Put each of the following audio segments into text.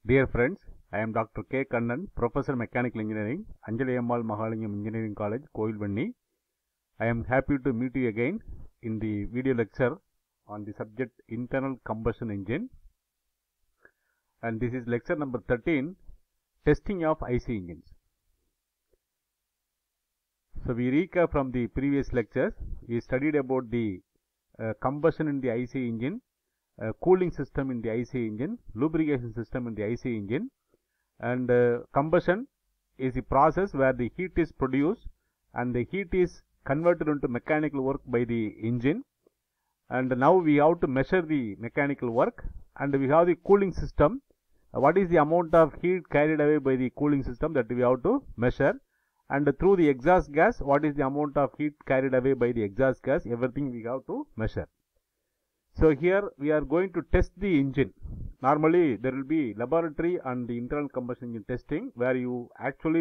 Dear friends, I am Dr. K. Kannan, Professor Mechanical Engineering, Anjali Ammal Mahalingam Engineering College, Koilvanni. I am happy to meet you again in the video lecture on the subject Internal Combustion Engine. And this is lecture number 13, Testing of IC Engines. So we recap from the previous lectures. We studied about the combustion in the IC engine, cooling system in the IC engine, lubrication system in the IC engine, and combustion is a process where the heat is produced and the heat is converted into mechanical work by the engine. And now we have to measure the mechanical work, and we have the cooling system. What is the amount of heat carried away by the cooling system that we have to measure, and through the exhaust gas, what is the amount of heat carried away by the exhaust gas, everything we have to measure. So here we are going to test the engine. Normally there will be laboratory and the internal combustion engine testing where you actually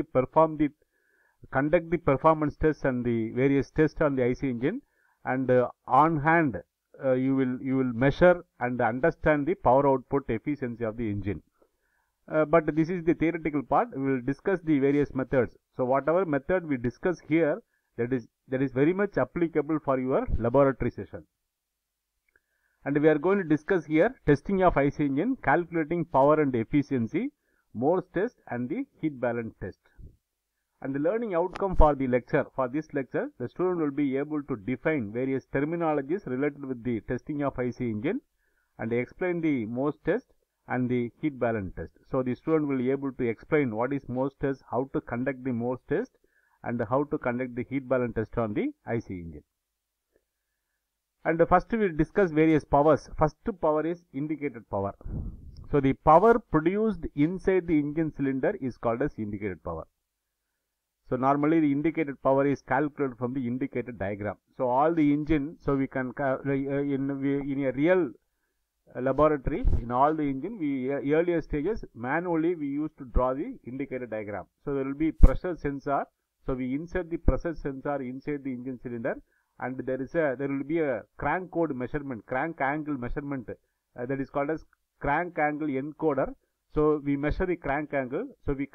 conduct the performance tests and the various tests on the IC engine, and on hand you will measure and understand the power output efficiency of the engine. But this is the theoretical part. We will discuss the various methods. So whatever method we discuss here, that is very much applicable for your laboratory session. And we are going to discuss here testing of IC engine, calculating power and efficiency, Morse test and the heat balance test. And the learning outcome for the lecture, for this lecture, the student will be able to define various terminologies related with the testing of IC engine and explain the Morse test and the heat balance test. So the student will be able to explain what is Morse test, how to conduct the Morse test, and how to conduct the heat balance test on the IC engine. And first we will discuss various powers. First power is indicated power. So the power produced inside the engine cylinder is called as indicated power. So normally the indicated power is calculated from the indicated diagram. So all the engine, so we can in a real laboratory, in all the engine, earlier stages manually we used to draw the indicator diagram. So there will be pressure sensor. So we insert the pressure sensor inside the engine cylinder, and there will be a crank code measurement, crank angle measurement, that is called as crank angle encoder. So we measure the crank angle. So we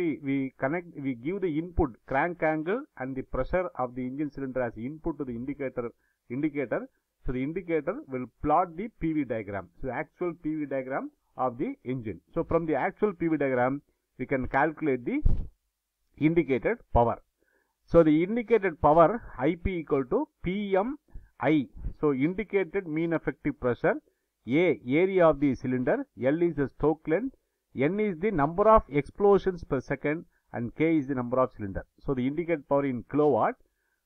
give the input crank angle and the pressure of the engine cylinder as input to the indicator. So the indicator will plot the PV diagram. So actual PV diagram of the engine. So from the actual PV diagram, we can calculate the indicated power. So the indicated power IP equal to PMI. So indicated mean effective pressure, A area of the cylinder, L is the stroke length, N is the number of explosions per second, and K is the number of cylinder. So the indicated power in kilowatt.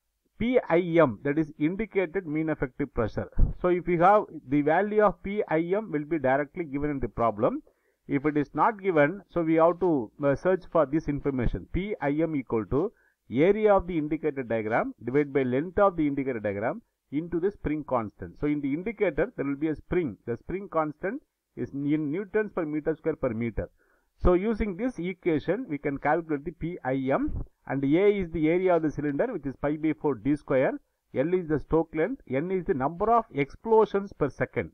PIM, that is indicated mean effective pressure. So if you have the value of PIM will be directly given in the problem. If it is not given, so we have to search for this information. PIM equal to area of the indicator diagram divided by length of the indicator diagram into the spring constant. So in the indicator there will be a spring. The spring constant is in newtons per meter square per meter. So using this equation we can calculate the PIM, and A is the area of the cylinder, which is pi by 4 d square, L is the stroke length, N is the number of explosions per second.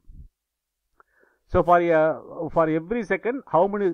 So for every second, how many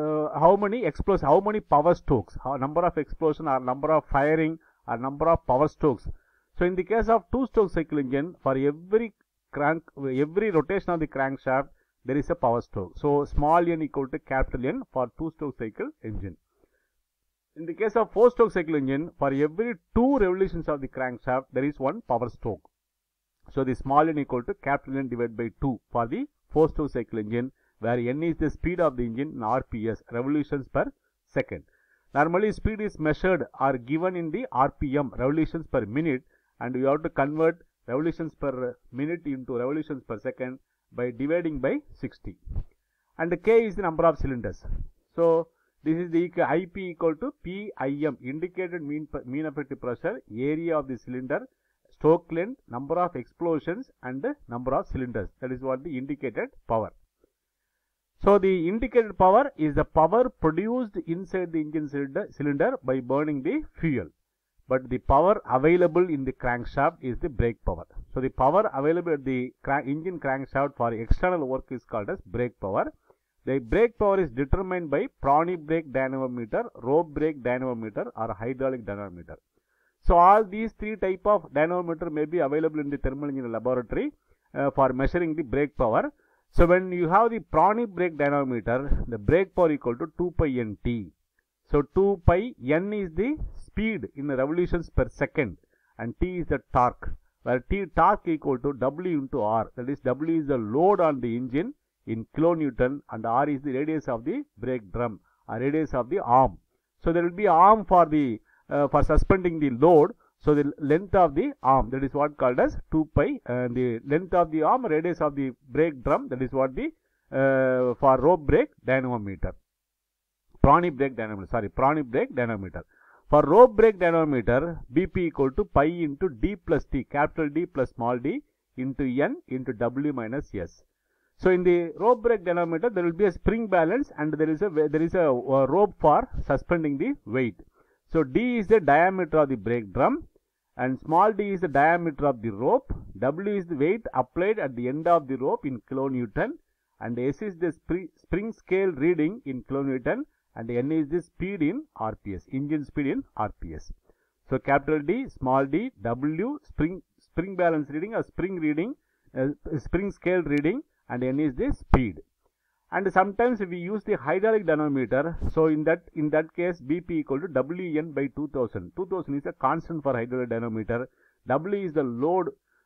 power strokes, number of explosion or number of firing or number of power strokes. So in the case of two-stroke cycle engine, for every rotation of the crankshaft, there is a power stroke. So small n equal to capital N for two-stroke cycle engine. In the case of four-stroke cycle engine, for every 2 revolutions of the crankshaft, there is 1 power stroke. So the small n equal to capital N divided by 2 for the four-stroke cycle engine, where n is the speed of the engine in RPS, revolutions per second. Normally speed is measured or given in the RPM, revolutions per minute, and we have to convert revolutions per minute into revolutions per second by dividing by 60. And K is the number of cylinders. So this is the IP equal to PIM, indicated mean effective pressure, area of the cylinder, stroke length, number of explosions, and number of cylinders. That is what the indicated power. So the indicated power is the power produced inside the engine cylinder by burning the fuel. But the power available in the crankshaft is the brake power. So the power available at the engine crankshaft for external work is called as brake power. the brake power is determined by Prony brake dynamometer, rope brake dynamometer or hydraulic dynamometer. So all these three type of dynamometer may be available in the thermal engineering laboratory for measuring the brake power. So when you have the Prony brake dynamometer, the brake power equal to 2 pi nt. So 2 pi n is the speed in the revolutions per second and t is the torque, where t torque equal to w into r, that is w is the load on the engine in kilonewton and r is the radius of the brake drum or radius of the arm. So there will be arm for the for suspending the load. So the length of the arm, that is what called as 2 pi, and the length of the arm, radius of the brake drum, that is what the for rope brake dynamometer, Prony brake dynamometer. For rope brake dynamometer, BP equal to pi into D plus T, capital D plus small d into N into W minus S. So in the rope brake dynamometer, there will be a spring balance and there is a rope for suspending the weight. So D is the diameter of the brake drum and small d is the diameter of the rope. W is the weight applied at the end of the rope in kilonewton, and S is the spring scale reading in kilonewton, and N is the speed in RPS, engine speed in RPS. So capital D, small d, W, spring balance reading or spring reading, spring scale reading, and N is the speed. And sometimes we use the hydraulic dynamometer. So in that case, BP equal to Wn by 2000. 2000 is a constant for hydraulic dynamometer. W is the load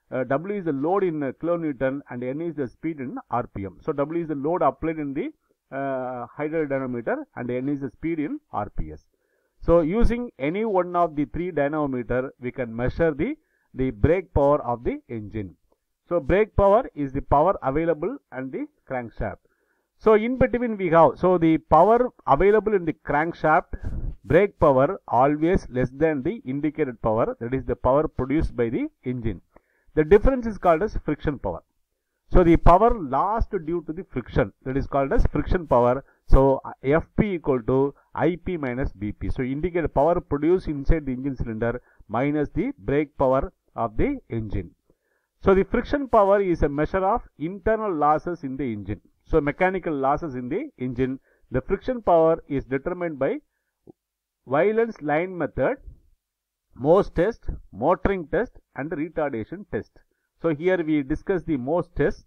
in kilonewton, and N is the speed in RPM. So W is the load applied in the hydraulic dynamometer, and N is the speed in RPS. So using any one of the three dynamometer, we can measure the brake power of the engine. So brake power is the power available and the crankshaft. So in between we have, so the power available in the crankshaft, brake power always less than the indicated power, that is the power produced by the engine. The difference is called as friction power. So the power lost due to the friction, that is called as friction power. So FP equal to IP minus BP. So indicated power produced inside the engine cylinder minus the brake power of the engine. So the friction power is a measure of internal losses in the engine. So mechanical losses in the engine. The friction power is determined by Weiland's line method, Mohs test, motoring test, and retardation test. So here we discuss the Mohs test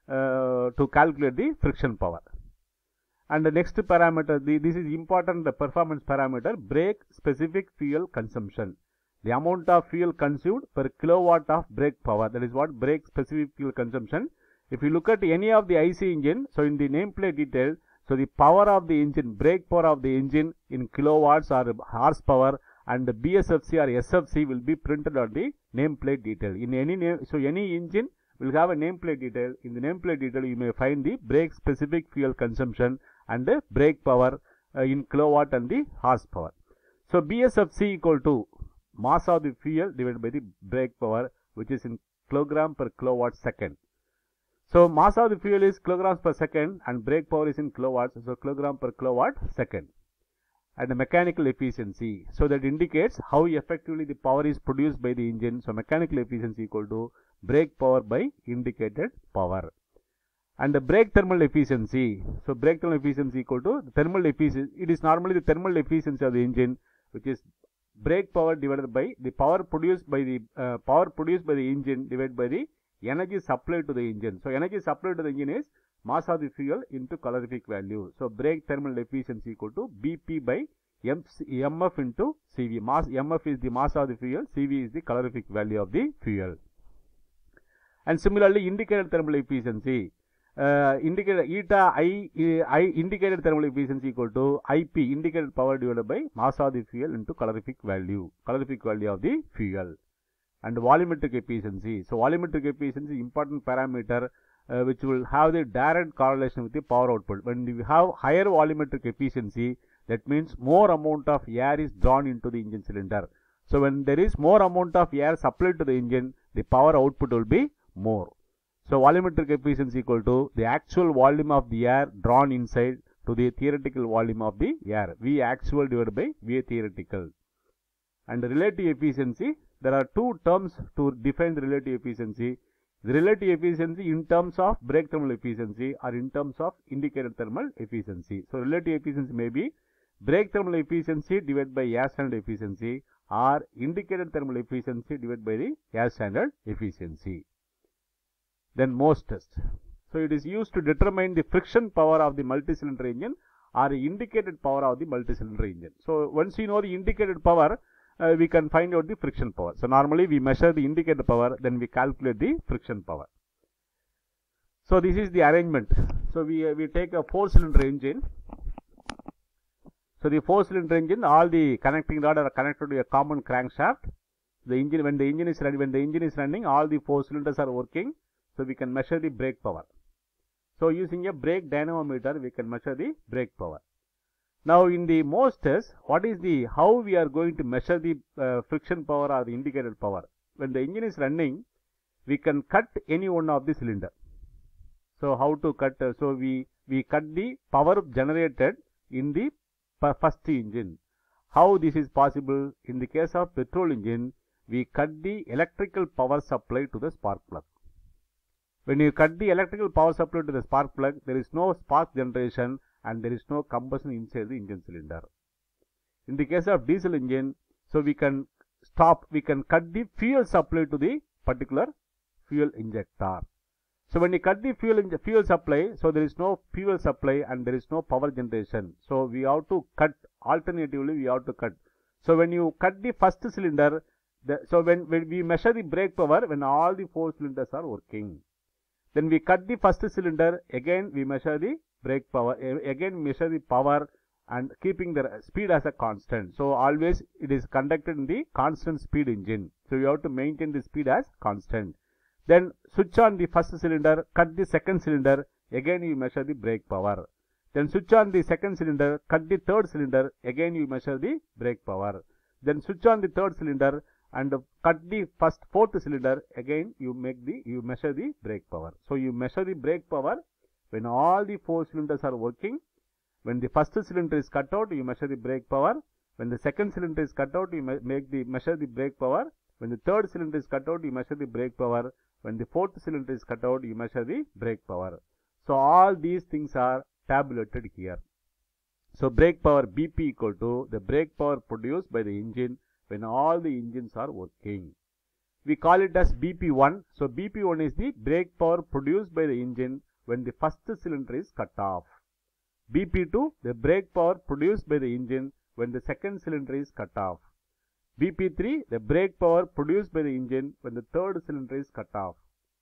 to calculate the friction power. And the next parameter, this is important, the performance parameter, brake specific fuel consumption. The amount of fuel consumed per kilowatt of brake power, that is what brake specific fuel consumption. If you look at any of the IC engine, so in the nameplate detail, so the power of the engine, brake power of the engine in kilowatts or horsepower, and the BSFC or SFC will be printed on the nameplate detail. In any so any engine will have a nameplate detail. In the nameplate detail, you may find the brake specific fuel consumption and the brake power in kilowatt and the horsepower. So BSFC equal to mass of the fuel divided by the brake power, which is in kilogram per kilowatt second. So mass of the fuel is kilograms per second and brake power is in kilowatts, so kilogram per kilowatt second. And the mechanical efficiency, so that indicates how effectively the power is produced by the engine. So mechanical efficiency equal to brake power by indicated power. And the brake thermal efficiency, so brake thermal efficiency equal to the thermal efficiency. It is normally the thermal efficiency of the engine, which is brake power divided by the power produced by the engine divided by the energy supplied to the engine. So energy supplied to the engine is mass of the fuel into calorific value. So brake thermal efficiency equal to BP by MF into CV. Mass MF is the mass of the fuel, CV is the calorific value of the fuel. And similarly, indicated thermal efficiency, indicated thermal efficiency equal to IP, indicated power divided by mass of the fuel into calorific value of the fuel. And volumetric efficiency. So volumetric efficiency, important parameter which will have the direct correlation with the power output. When you have higher volumetric efficiency, that means more amount of air is drawn into the engine cylinder. So when there is more amount of air supplied to the engine, the power output will be more. So volumetric efficiency equal to the actual volume of the air drawn inside to the theoretical volume of the air. V actual divided by V theoretical. And the relative efficiency, there are two terms to define the relative efficiency. the relative efficiency in terms of brake thermal efficiency or in terms of indicated thermal efficiency. So relative efficiency may be brake thermal efficiency divided by air standard efficiency or indicated thermal efficiency divided by the air standard efficiency. Then Morse test. So it is used to determine the friction power of the multi-cylinder engine or the indicated power of the multi-cylinder engine. So once you know the indicated power, we can find out the friction power. So normally we measure the indicated power, then we calculate the friction power. So this is the arrangement. So we take a 4-cylinder engine. So the 4-cylinder engine, all the connecting rod are connected to a common crankshaft. The engine, when the engine is running, all the 4 cylinders are working. So we can measure the brake power. So using a brake dynamometer, we can measure the brake power. Now in the Morse test, how we are going to measure the friction power or the indicated power? When the engine is running, we can cut any one of the cylinder. So how to cut? So we cut the power generated in the first engine. How this is possible? In the case of petrol engine, we cut the electrical power supply to the spark plug. When you cut the electrical power supply to the spark plug, there is no spark generation and there is no combustion inside the engine cylinder. In the case of diesel engine, so we can cut the fuel supply to the particular fuel injector. So when you cut the fuel supply, so there is no fuel supply and there is no power generation. So we have to cut, alternatively we have to cut. So when you cut the first cylinder, so when we measure the brake power, when all the 4 cylinders are working. Then we cut the first cylinder, again we measure the brake power, again measure the power and keeping the speed as a constant. So always it is conducted in the constant speed engine. So you have to maintain the speed as constant. Then switch on the first cylinder, cut the second cylinder, again you measure the brake power. Then switch on the second cylinder, cut the third cylinder, again you measure the brake power. Then switch on the third cylinder and cut the fourth cylinder, again you measure the brake power. So you measure the brake power when all the 4 cylinders are working. When the first cylinder is cut out, you measure the brake power. When the second cylinder is cut out, you measure the brake power. When the third cylinder is cut out, you measure the brake power. When the fourth cylinder is cut out, you measure the brake power. So all these things are tabulated here. So brake power BP equal to the brake power produced by the engine when all the engines are working. We call it as BP1. So BP1 is the brake power produced by the engine when the first cylinder is cut off. BP2, the brake power produced by the engine when the second cylinder is cut off. BP3, the brake power produced by the engine when the third cylinder is cut off.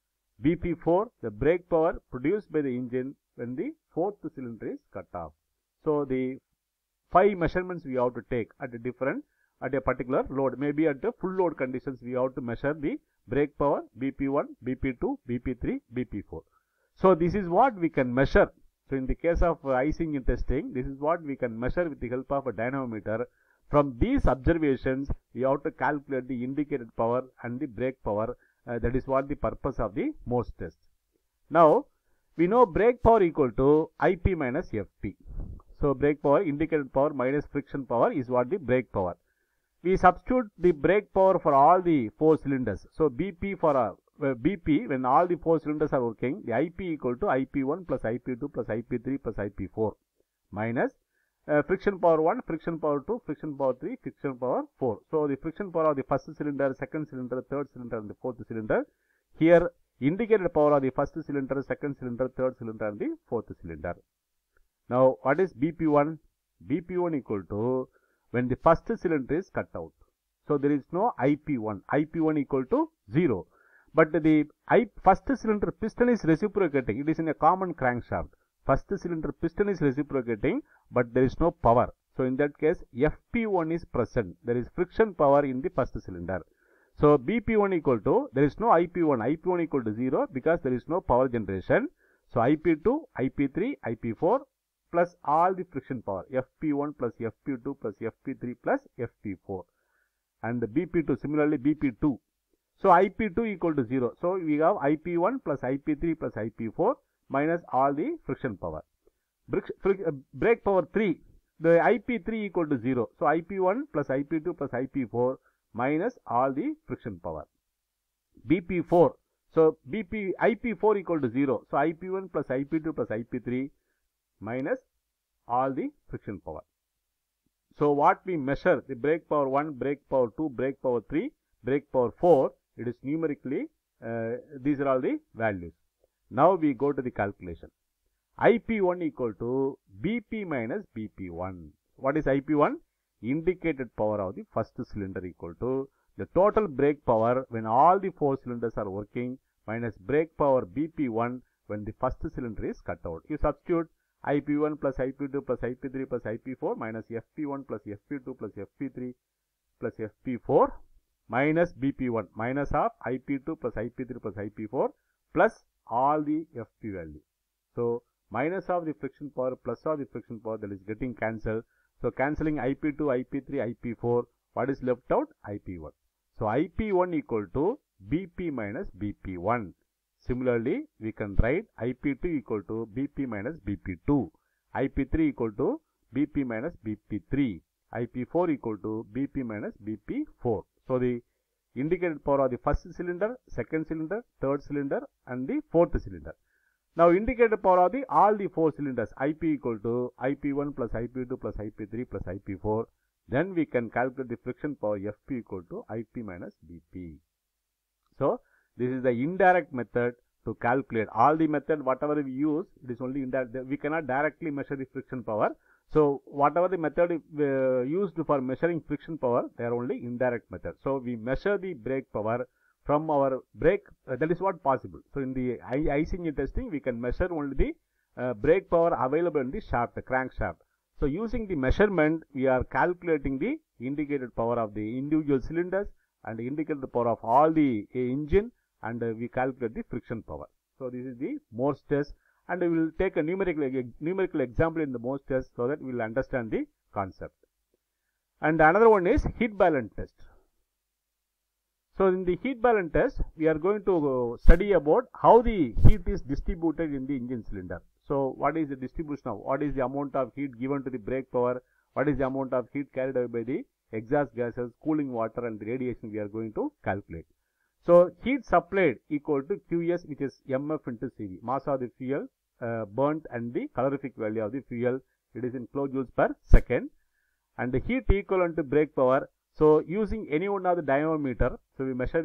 BP4, the brake power produced by the engine when the fourth cylinder is cut off. So the 5 measurements we have to take at a particular load. Maybe at the full load conditions we have to measure the brake power BP1, BP2, BP3, BP4. So this is what we can measure. So in the case of IC engine testing, this is what we can measure with the help of a dynamometer. From these observations, we have to calculate the indicated power and the brake power. That is what the purpose of the Morse test. Now, we know brake power equal to IP minus FP. So brake power, indicated power minus friction power is what the brake power. We substitute the brake power for all the 4 cylinders. So BP for BP, when all the 4 cylinders are working, the IP equal to IP1 plus IP2 plus IP3 plus IP4 minus friction power 1, friction power 2, friction power 3, friction power 4. So the friction power of the first cylinder, second cylinder, third cylinder and the fourth cylinder. Here indicated power of the first cylinder, second cylinder, third cylinder and the fourth cylinder. Now what is BP1? BP1 equal to when the first cylinder is cut out. So there is no IP1. IP1 equal to 0. But the first cylinder piston is reciprocating. It is in a common crankshaft. First cylinder piston is reciprocating, but there is no power. So in that case, FP1 is present. There is friction power in the first cylinder. So BP1 equal to, there is no IP1. IP1 equal to 0 because there is no power generation. So IP2, IP3, IP4 plus all the friction power. FP1 plus FP2 plus FP3 plus FP4. And the BP2, similarly BP2. So IP2 equal to 0. So we have IP1 plus IP3 plus IP4 minus all the friction power. Brake power 3, the IP3 equal to 0. So IP1 plus IP2 plus IP4 minus all the friction power. BP4, So IP4 equal to 0. So IP1 plus IP2 plus IP3 minus all the friction power. So what we measure, the brake power 1, brake power 2, brake power 3, brake power 4, it is numerically, these are all the values. Now we go to the calculation. IP1 equal to BP minus BP1. What is IP1? Indicated power of the first cylinder equal to the total brake power when all the 4 cylinders are working minus brake power BP1 when the first cylinder is cut out. You substitute IP1 plus IP2 plus IP3 plus IP4 minus FP1 plus FP2 plus FP3 plus FP4 minus BP1 minus of IP2 plus IP3 plus IP4 plus all the FP value. So minus of the friction power plus of the friction power, that is getting cancelled. So cancelling IP2, IP3, IP4, what is left out? IP1. So IP1 equal to BP minus BP1. Similarly, we can write IP2 equal to BP minus BP2, IP3 equal to BP minus BP3, IP4 equal to BP minus BP4. So the indicated power of the first cylinder, second cylinder, third cylinder and the fourth cylinder. Now indicated power of the all the 4 cylinders, IP equal to IP1 plus IP2 plus IP3 plus IP4. Then we can calculate the friction power FP equal to IP minus BP. So this is the indirect method to calculate. All the method whatever we use, it is only indirect. We cannot directly measure the friction power. So whatever the method used for measuring friction power, they are only indirect method. So we measure the brake power from our brake, that is what possible. So in the IC engine testing, we can measure only the brake power available in the shaft, the crankshaft. So using the measurement, we are calculating the indicated power of the individual cylinders and indicated power of all the engine, and we calculate the friction power. So this is the Morse test, and we will take a numerical example in the Morse test so that we will understand the concept. And another one is heat balance test. So in the heat balance test, we are going to study about how the heat is distributed in the engine cylinder. So what is the distribution of, what is the amount of heat given to the brake power, what is the amount of heat carried away by the exhaust gases, cooling water and the radiation we are going to calculate. So heat supplied equal to QS, which is MF into CV, mass of the fuel burnt and the calorific value of the fuel, it is in kilojoules per second, and the heat equivalent to brake power. So using any one of the dynamometer, so we measure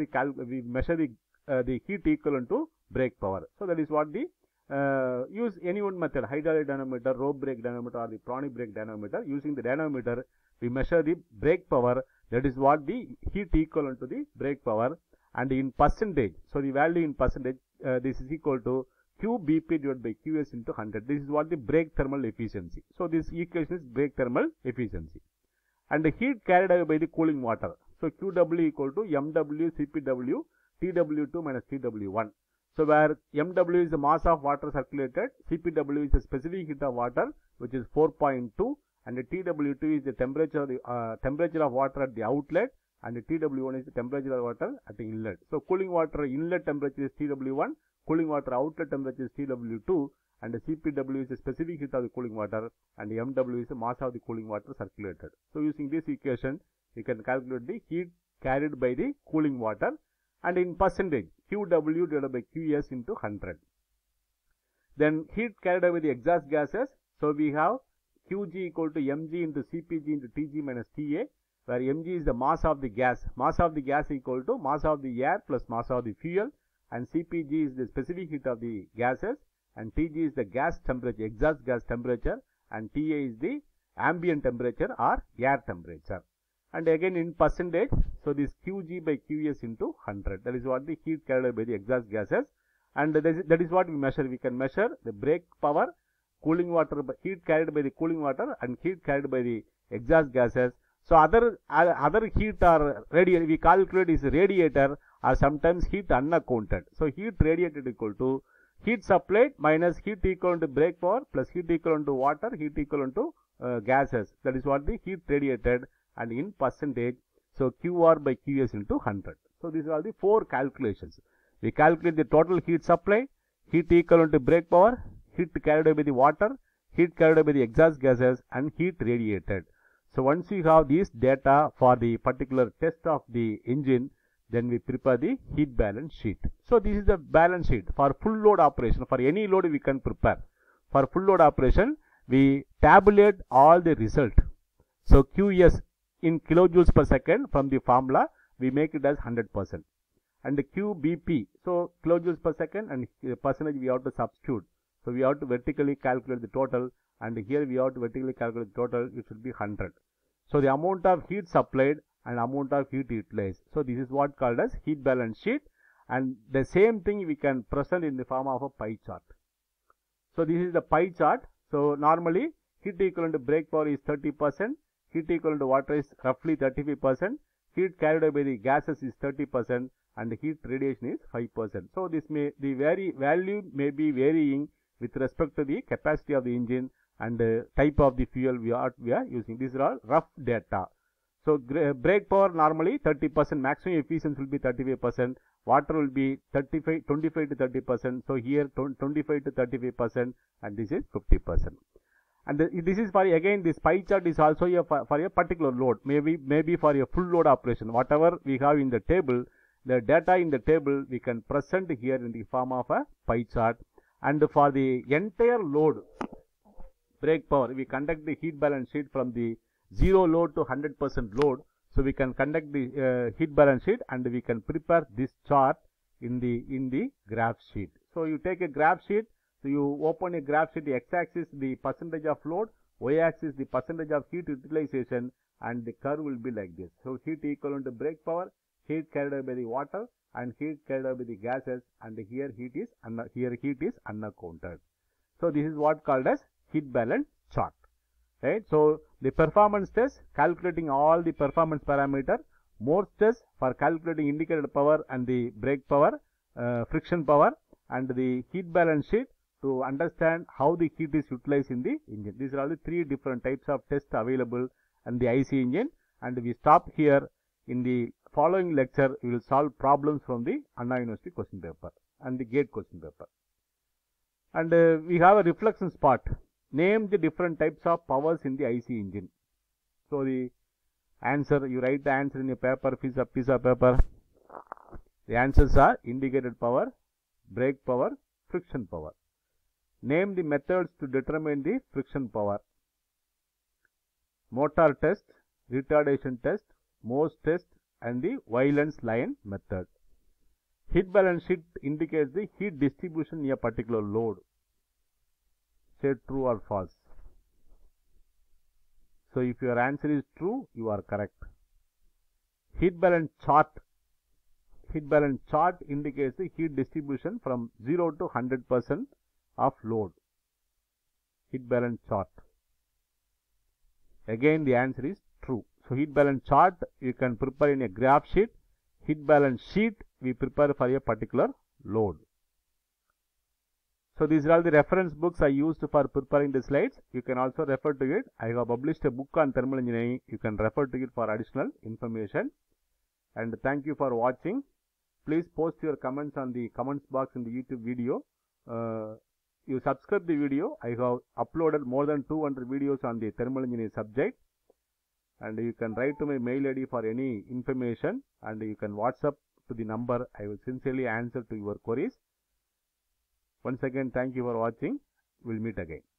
the heat equivalent to brake power. So that is what the use any one method, hydraulic dynamometer, rope brake dynamometer or the pronic brake dynamometer. Using the dynamometer, we measure the brake power, that is what the heat equivalent to the brake power, and in percentage. So the value in percentage, this is equal to QBP divided by QS into 100. This is what the brake thermal efficiency. So this equation is brake thermal efficiency. And the heat carried away by the cooling water. So QW equal to MW CPW TW2 minus TW1. So where MW is the mass of water circulated, CPW is the specific heat of water, which is 4.2, and the TW2 is the temperature of water at the outlet, and the TW1 is the temperature of water at the inlet. So cooling water inlet temperature is TW1, cooling water outlet temperature is TW2, and the CPW is the specific heat of the cooling water, and the MW is the mass of the cooling water circulated. So using this equation, you can calculate the heat carried by the cooling water, and in percentage, QW divided by QS into 100. Then heat carried away by the exhaust gases. So we have QG equal to mg into CPG into TG minus TA, where mg is the mass of the gas. Mass of the gas equal to mass of the air plus mass of the fuel, and CPG is the specific heat of the gases, and TG is the gas temperature, exhaust gas temperature, and TA is the ambient temperature or air temperature. And again in percentage, so this QG by QS into 100. That is what the heat carried away by the exhaust gases, and that is what we measure. We can measure the brake power, cooling water, heat carried by the cooling water, and heat carried by the exhaust gases. So other heat or radiator, we calculate is radiator or sometimes heat unaccounted. So heat radiated equal to heat supplied minus heat equivalent to brake power plus heat equivalent to water, heat equivalent to gases. That is what the heat radiated, and in percentage, so QR by QS into 100. So these are the 4 calculations. We calculate the total heat supply, heat equivalent to brake power, heat carried away by the water, heat carried away by the exhaust gases, and heat radiated. So once you have these data for the particular test of the engine, then we prepare the heat balance sheet. So this is the balance sheet for full load operation. For any load we can prepare. For full load operation, we tabulate all the result. So QS in kilojoules per second, from the formula we make it as 100%. And the QBP, so kilojoules per second, and percentage we have to substitute. So we have to vertically calculate the total, and here we have to vertically calculate the total. It should be 100. So the amount of heat supplied and amount of heat utilized. So this is what called as heat balance sheet, and the same thing we can present in the form of a pie chart. So this is the pie chart. So normally heat equivalent to break power is 30%, heat equivalent to water is roughly 35%, heat carried away by the gases is 30%, and the heat radiation is 5%. So this the value may be varying with respect to the capacity of the engine and type of the fuel we are using. These are all rough data. So brake power normally 30%, maximum efficiency will be 35%, water will be 25 to 30%. So here 25 to 35%, and this is 50%. And this is for, again, this pie chart is also for a particular load, maybe for a full load operation. Whatever we have in the table, the data in the table we can present here in the form of a pie chart. And for the entire load brake power, we conduct the heat balance sheet from the 0 load to 100% load. So we can conduct the heat balance sheet, and we can prepare this chart in the graph sheet. So you take a graph sheet. So you open a graph sheet, the x-axis the percentage of load, y-axis the percentage of heat utilization, and the curve will be like this. So heat equivalent to brake power, heat carried away by the water, and heat carried away by the gases, and here heat is unaccounted. So this is what called as heat balance chart. Right. So the performance test, calculating all the performance parameter, Morse test for calculating indicated power and the brake power, friction power, and the heat balance sheet to understand how the heat is utilized in the engine. These are all the 3 different types of tests available in the IC engine, and we stop here. In the following lecture, we will solve problems from the Anna University question paper and the GATE question paper. And we have a reflection spot. Name the different types of powers in the IC engine. So the answer, you write the answer in a paper, piece of paper. The answers are indicated power, brake power, friction power. Name the methods to determine the friction power. Motor test, retardation test, Morse test, and the Weiland's line method. Heat balance sheet indicates the heat distribution in a particular load. Say true or false. So if your answer is true, you are correct. Heat balance chart indicates the heat distribution from 0 to 100% of load. Heat balance chart. Again, the answer is true. So heat balance chart you can prepare in a graph sheet. Heat balance sheet we prepare for a particular load. So these are all the reference books I used for preparing the slides. You can also refer to it. I have published a book on thermal engineering. You can refer to it for additional information. And thank you for watching. Please post your comments on the comments box in the YouTube video. You subscribe the video. I have uploaded more than 200 videos on the thermal engineering subject. And you can write to my mail ID for any information, and you can WhatsApp to the number. I will sincerely answer to your queries. Once again, thank you for watching. We'll meet again.